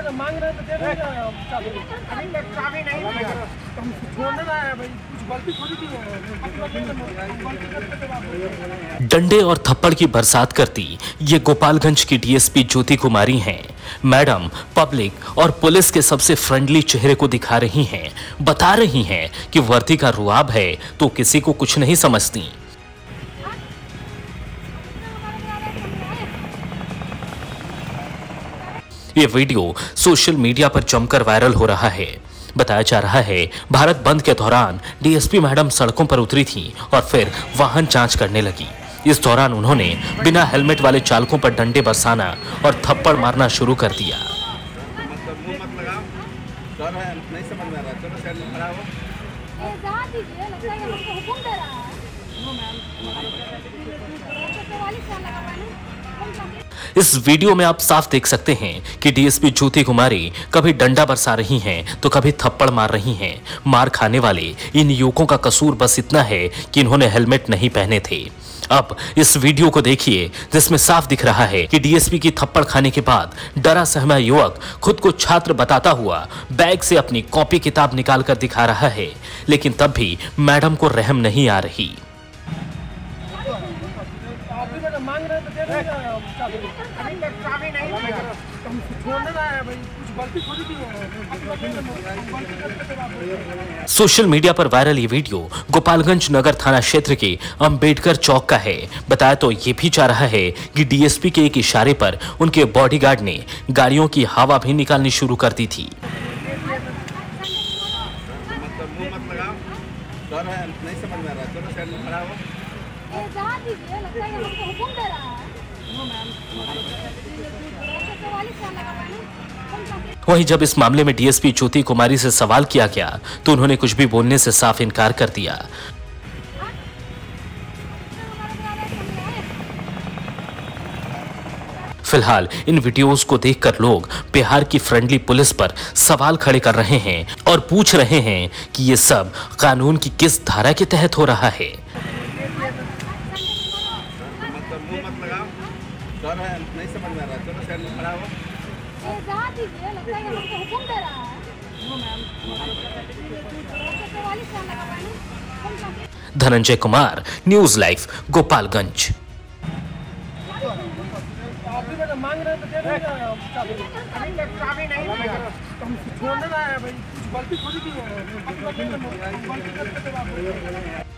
मांग रहे तो दे देंगे चाबी। अभी तक चाबी नहीं मिला, तुम छोड़ने ना है भाई, कुछ गलती थोड़ी की है। डंडे और थप्पड़ की बरसात करती ये गोपालगंज की डीएसपी ज्योति कुमारी हैं। मैडम पब्लिक और पुलिस के सबसे फ्रेंडली चेहरे को दिखा रही हैं, बता रही हैं कि वर्दी का रुआब है तो किसी को कुछ नहीं समझती। ये वीडियो सोशल मीडिया पर जमकर वायरल हो रहा है। बताया जा रहा है भारत बंद के दौरान डीएसपी मैडम सड़कों पर उतरी थी और फिर वाहन जांच करने लगी। इस दौरान उन्होंने बिना हेलमेट वाले चालकों पर डंडे बरसाना और थप्पड़ मारना शुरू कर दिया। इस वीडियो में आप साफ देख सकते हैं कि डीएसपी ज्योति कुमारी कभी डंडा बरसा रही हैं तो कभी थप्पड़ मार रही हैं। मार खाने वाले इन युवकों का कसूर बस इतना है कि इन्होंने हेलमेट नहीं पहने थे। अब इस वीडियो को देखिए जिसमें साफ दिख रहा है कि डीएसपी की थप्पड़ खाने के बाद डरा सहमा युवक खुद को छात्र बताता हुआ बैग से अपनी कॉपी किताब निकाल कर दिखा रहा है, लेकिन तब भी मैडम को रहम नहीं आ रही। मांग रहे तो दे देंगे चाबी। अभी तक चाबी नहीं मिला, तुम छोड़ने ना है भाई, कुछ गलती थोड़ी की है। सोशल मीडिया पर वायरल ये वीडियो गोपालगंज नगर थाना क्षेत्र के अंबेडकर चौक का है। बताया तो ये भी जा रहा है कि डीएसपी के एक इशारे पर उनके बॉडीगार्ड ने गाड़ियों की हवा भी निकालनी शुरू कर दी थी। वहीं जब इस मामले में डीएसपी ज्योति कुमारी से सवाल किया गया तो उन्होंने कुछ भी बोलने से साफ इनकार कर दिया। फिलहाल इन वीडियोस को देखकर लोग बिहार की फ्रेंडली पुलिस पर सवाल खड़े कर रहे हैं और पूछ रहे हैं कि ये सब कानून की किस धारा के तहत हो रहा है। Dhananjay Kumar, news live, Gopalganj. मांग रहे तो दे देंगे चाबी। अभी तक चाबी नहीं मिला, तुम छोड़ने ना है भाई, कुछ गलती थोड़ी की है।